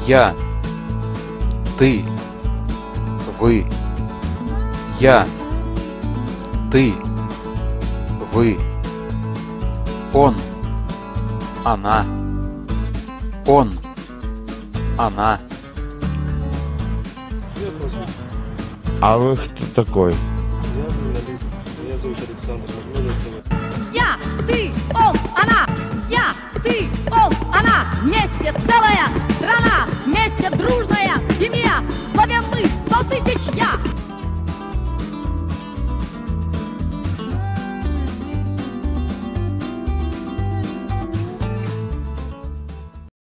Я, ты, вы. Я, ты, вы. Он, она. Он, она. А вы кто такой? Я журналист. Меня зовут Александр. Я, ты, он.